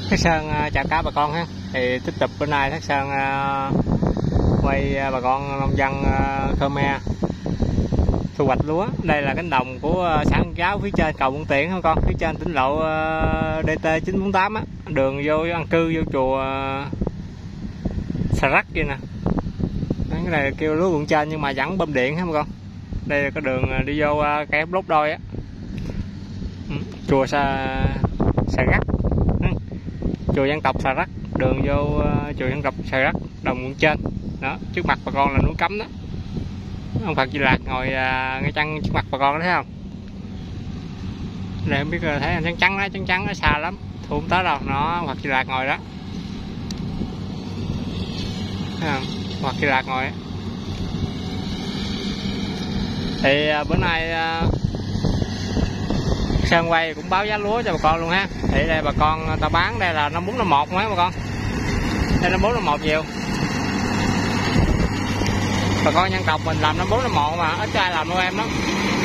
Thác Sơn chào các bà con ha. Thì tiếp tục bữa nay Thác Sơn quay bà con nông dân Khmer thu hoạch lúa. Đây là cánh đồng của xã An Cháo phía trên cầu Thuận Tiện không con, phía trên tỉnh lộ DT 948 á, đường vô an cư vô chùa Sà Rắc kia nè. Cái này kêu lúa ruộng trên nhưng mà vẫn bơm điện ha bà con. Đây là cái đường đi vô cây lốt đôi á, chùa Sà Rắc, chùa dân tộc Sà Rắc, đường vô chùa dân tộc Sà Rắc, đồng ruộng trên đó. Trước mặt bà con là núi Cấm đó, ông Phật Di Lạc ngồi ngay chân trước mặt bà con đó, thấy không? Đây không biết thấy anh trắng trắng nó xa lắm, thu không tới đâu. Nó ông Phật Di Lạc ngồi đó, thấy không? Phật Di Lạc ngồi đó. Thì bữa nay Sơn quay cũng báo giá lúa cho bà con luôn ha. Thì đây bà con ta bán đây là 5451 mấy bà con, đây 5451 nhiều. Bà con dân tộc mình làm 5451 mà ít ai làm nuôi em lắm.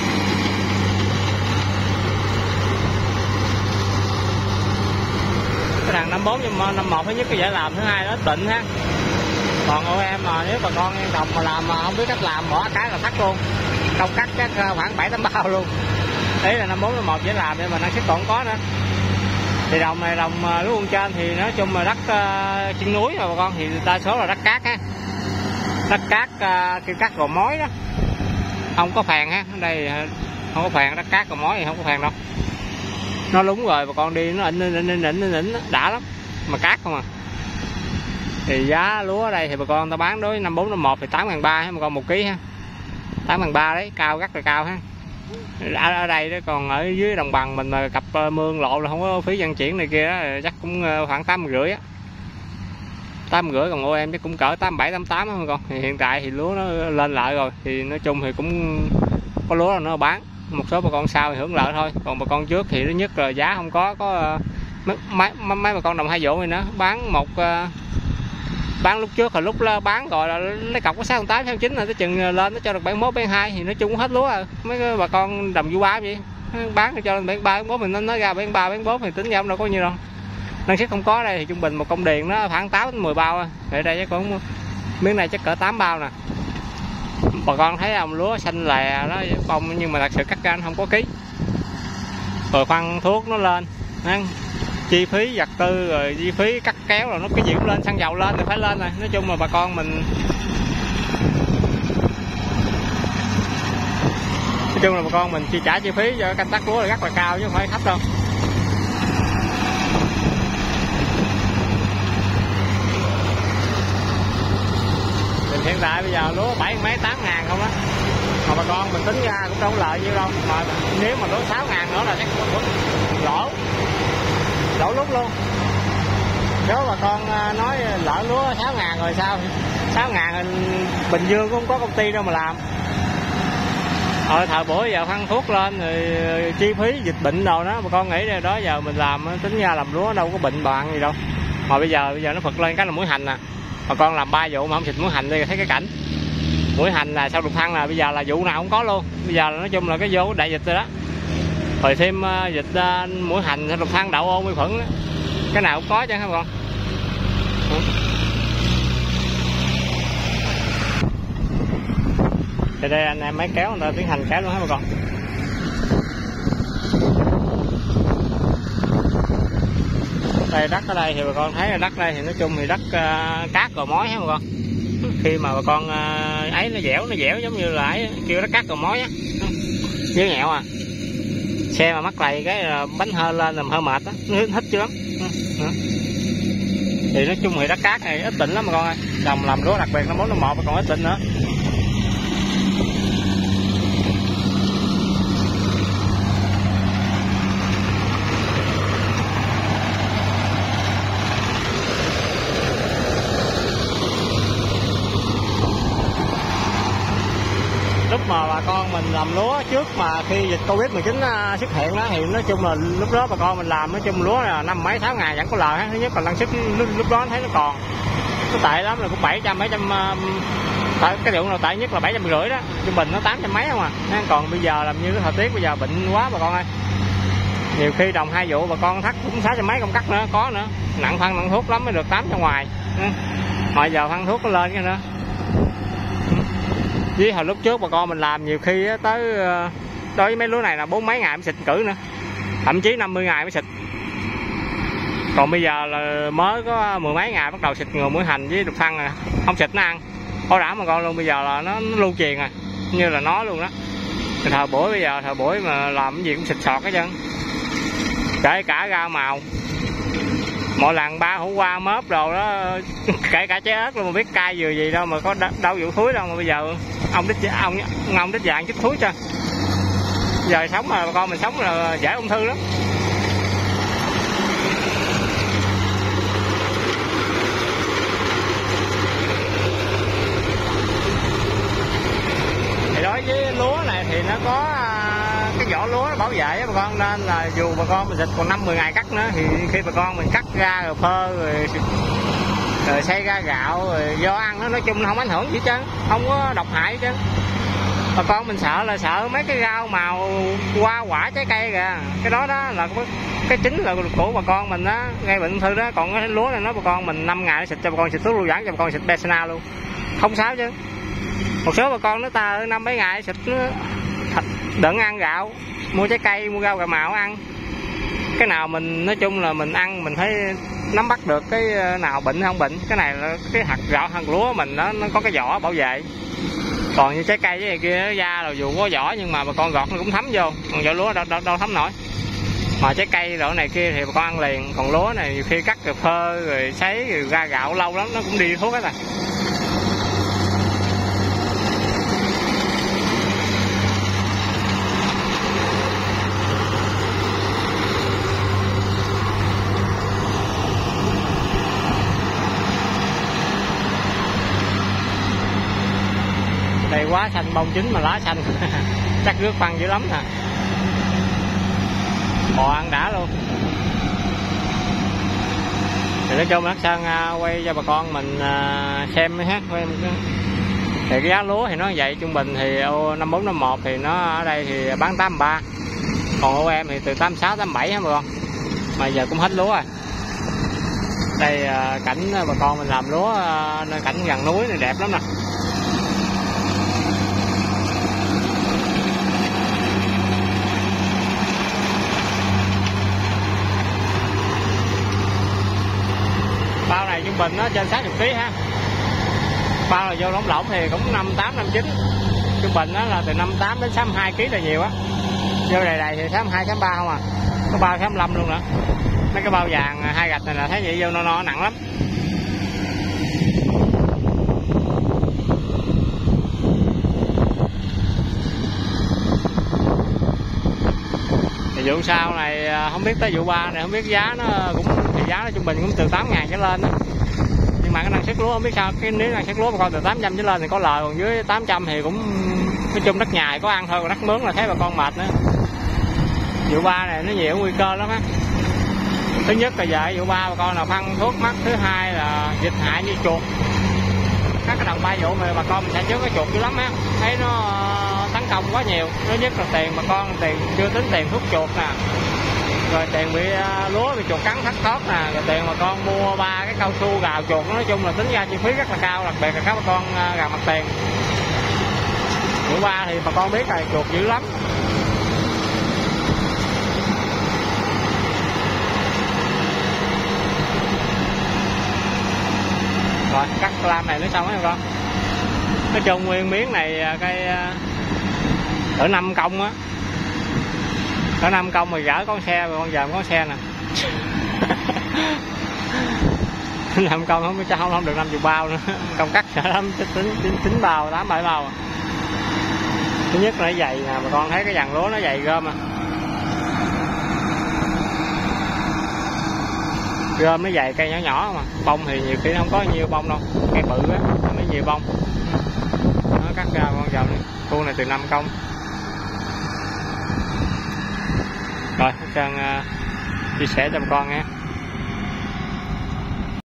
Cái đàn 5451 thứ nhất cái dễ làm, thứ hai nó ít bệnh ha. Còn ổ em mà nếu bà con dân tộc mà làm mà không biết cách làm, bỏ cái là thắt luôn, không cắt chắc khoảng 7-8 bao luôn. Đấy là 5451 dễ làm nhưng mà năng suất còn không có nữa. Thì đồng này đồng lúa ruộng trên thì nói chung là đất chân núi rồi bà con, thì đa số là đất cát ha, đất cát kêu cát gò mối đó, không có phèn ha. Ở đây không có phèn, đất cát gò mối thì không có phèn đâu, nó lúng rồi bà con đi nó ịnh đã lắm, mà cát không à. Thì giá lúa ở đây thì bà con ta bán đối 5451 thì 8.300 ha bà con, 1 kg ha, 8.300 đấy, cao rất là cao ha. Ở đây đó, còn ở dưới đồng bằng mình mà cặp mương lộ là không có phí vận chuyển này kia đó, chắc cũng khoảng 8.500 á, 8.500. Còn ô em chắc cũng cỡ 87-88 không con. Thì hiện tại thì lúa nó lên lại rồi, thì nói chung thì cũng có lúa là nó bán, một số bà con sau thì hưởng lợi thôi. Còn bà con trước thì thứ nhất là giá không có mấy bà con đồng 2 vụ này nữa bán một bán lúc trước rồi lúc bán rồi là lấy cọc có 68 69 là tới chừng lên nó cho được 71 72 thì nói chung cũng hết lúa rồi. Mấy bà con đồng vụ ba vậy bán cho lên 73 74 mình nó ra 73 74 thì tính ra không đâu có nhiêu đâu. Năng suất không có. Ở đây thì trung bình một công điền nó khoảng 8 đến 10 bao. Ở đây chắc còn miếng này chắc cỡ 8 bao nè. Bà con thấy không, lúa xanh lè nó bông nhưng mà thật sự cắt ra nó không có ký. Rồi phân thuốc nó lên, chi phí vật tư rồi chi phí cắt kéo rồi nó cái gì cũng lên, xăng dầu lên thì phải lên rồi. Nói chung là bà con mình, nói chung là bà con mình chi trả chi phí cho canh tác lúa là rất là cao chứ không phải thấp đâu. Hiện tại bây giờ lúa 7 mấy 8 ngàn không á, mà bà con mình tính ra cũng đâu có lợi nhiêu đâu. Mà nếu mà lúa 6 ngàn nữa là chắc lỗ lúc luôn. Nếu bà con nói lỡ lúa 6 ngàn rồi sao, 6 ngàn Bình Dương cũng không có công ty đâu mà làm. Thời bữa giờ phân thuốc lên rồi chi phí dịch bệnh đâu đó, bà con nghĩ rồi đó giờ mình làm tính ra làm lúa đâu có bệnh bạn gì đâu. Mà bây giờ nó phật lên cái là muỗi hành nè. Bà con làm 3 vụ mà không xịt muỗi hành đi thấy cái cảnh. Muỗi hành là sau đục thăng là bây giờ là vụ nào cũng có luôn. Bây giờ là nói chung là cái vô đại dịch rồi đó. Rồi thêm dịch muỗi hành, sau đục thăng, đậu ôn, vi khuẩn đó. Cái nào cũng có chứ hả bà con. Thì đây anh em máy kéo người ta tiến hành kéo luôn hả bà con. Đây đất ở đây thì bà con thấy là đất đây thì nói chung thì đất cát gò mối hả bà con. Khi mà bà con ấy nó dẻo giống như là ấy, kêu đất cát gò mối á, nhớ nhẹo à. Xe mà mắc lầy cái bánh hơi lên làm hơi mệt á, nó hít chứ lắm. Thì nói chung thì đất cát này ít bệnh lắm bà con ơi. Trồng làm lúa đặc biệt nó 451 mà còn ít bệnh nữa. Lúc mà bà con mình làm lúa trước mà khi dịch Covid-19 xuất hiện đó thì nói chung là lúc đó bà con mình làm nói chung lúa là 5 mấy 6 ngàn vẫn có lời. Thứ nhất là năng suất lúc đó thấy nó còn nó tệ lắm, là cũng 700 cái lượng nào tệ nhất là 750 đó, trung bình nó 800 mấy không à. Còn bây giờ làm như cái thời tiết bây giờ bệnh quá bà con ơi. Nhiều khi đồng 2 vụ bà con thắt cũng 600 mấy công cắt nữa, có nữa. Nặng phân nặng thuốc lắm mới được 8 ra ngoài. Hồi giờ phân thuốc nó lên cái nữa. Với hồi lúc trước bà con mình làm nhiều khi tới đối với mấy lúa này là 4 mấy ngày mới xịt cử nữa, thậm chí 50 ngày mới xịt. Còn bây giờ là mới có 10 mấy ngày bắt đầu xịt ngừa mũi hành với đục phân rồi, không xịt nó ăn có đảm bà con luôn. Bây giờ là nó lưu truyền rồi, như là nó luôn đó. Thời buổi bây giờ thời buổi mà làm cái gì cũng xịt sọt hết trơn, kể cả rau màu. Mỗi lần 3 hũ qua mớp đồ đó kể cả trái ớt luôn mà biết cay vừa gì đâu mà có đâu vụ thúi đâu, mà bây giờ ông đít dạng chút thúi cho. Giờ sống mà bà con mình sống là dễ ung thư lắm. Thì đối với lúa này thì nó có cái vỏ lúa nó bảo vệ á bà con, nên là dù bà con mình xịt còn 5-10 ngày cắt nữa thì khi bà con mình cắt ra rồi phơ rồi xay ra gạo rồi do ăn nó nói chung không ảnh hưởng gì chứ, không có độc hại chứ. Bà con mình sợ là sợ mấy cái rau màu hoa quả trái cây kìa, cái đó là cái chính là của bà con mình đó, gây bệnh ung thư đó. Còn cái lúa này nói bà con mình 5 ngày nó xịt cho bà con xịt thuốc lưu giãn, cho bà con xịt Bexana luôn, không sao chứ. Một số bà con nó ta 5-7 ngày xịt đừng ăn gạo, mua trái cây mua rau gạo màu ăn. Cái nào mình nói chung là mình ăn mình thấy nắm bắt được cái nào bệnh không bệnh. Cái này là cái hạt gạo hạt lúa mình nó có cái vỏ bảo vệ. Còn như trái cây với này kia nó da rồi dù có vỏ nhưng mà bà con gọt nó cũng thấm vô, còn vỏ lúa đâu thấm nổi. Mà trái cây đồ này kia thì bà con ăn liền, còn lúa này nhiều khi cắt rồi phơ rồi sấy rồi ra gạo lâu lắm nó cũng đi thuốc hết rồi. Đây quá xanh bông chín mà lá xanh chắc rước phân dữ lắm nè, bò ăn đã luôn. Thì nói chung Hắc Sơn quay cho bà con mình xem ha. Thì cái giá lúa thì nó vậy, trung bình thì 5451 thì nó ở đây thì bán 83, còn OM thì từ 86 87 hả bà con. Mà giờ cũng hết lúa rồi. Đây cảnh bà con mình làm lúa, cảnh gần núi này đẹp lắm nè. Bao này trung bình nó trên 60 kg ha. Bao là vô lỏng lỏng thì cũng 58 59. Trung bình nó là từ 58 đến 62 kg là nhiều á. Vô đầy thì 62 63 không à. Có bao 65 luôn nữa. Mấy cái bao vàng 2 gạch này là thấy vậy vô no nặng lắm. Thì vụ sau này không biết tới vụ 3 này không biết giá nó cũng thì giá nó trung bình cũng từ 8.000 trở lên đó. Nhưng mà cái năng suất lúa không biết sao, cái nếu năng suất lúa bà con từ 800 trở lên thì có lời, còn dưới 800 thì cũng nói chung đất nhà có ăn thôi, còn đất mướn là thấy bà con mệt nữa. Vụ 3 này nó nhiều nguy cơ lắm á. Thứ nhất là vậy, vụ 3 bà con là phân thuốc mắc, thứ hai là dịch hại như chuột. Các cái đồng 3 vụ mà bà con mình sản xuất cái chuột dữ lắm á, thấy nó tấn công quá nhiều. Thứ nhất là tiền bà con tiền chưa tính tiền thuốc chuột nè, rồi tiền bị lúa bị chuột cắn thắt thót nè, rồi tiền bà con mua 3 cái cao su gào chuột, nói chung là tính ra chi phí rất là cao, đặc biệt là các bà con gào mặt tiền. Vụ 3 thì bà con biết là chuột dữ lắm. Rồi cắt lam này nó xong hết con. Nói chung nguyên miếng này cây cỡ 5 công á, cỡ 5 công mà gỡ con xe rồi, con giờ con xe nè. 5 công không biết không được 50 bao nữa. Công cắt sợ lắm, tính bao 8-7 bao. Thứ nhất là nó dày nè, bà con thấy cái dàn lúa nó dày gom à. Gom nó dày, cây nhỏ nhỏ mà bông thì nhiều khi không có nhiều bông đâu, cây bự á mới nhiều bông. Nó cắt ra con dòng này, khu này từ 5 công. Rồi Sơn chia sẻ cho bà con nha.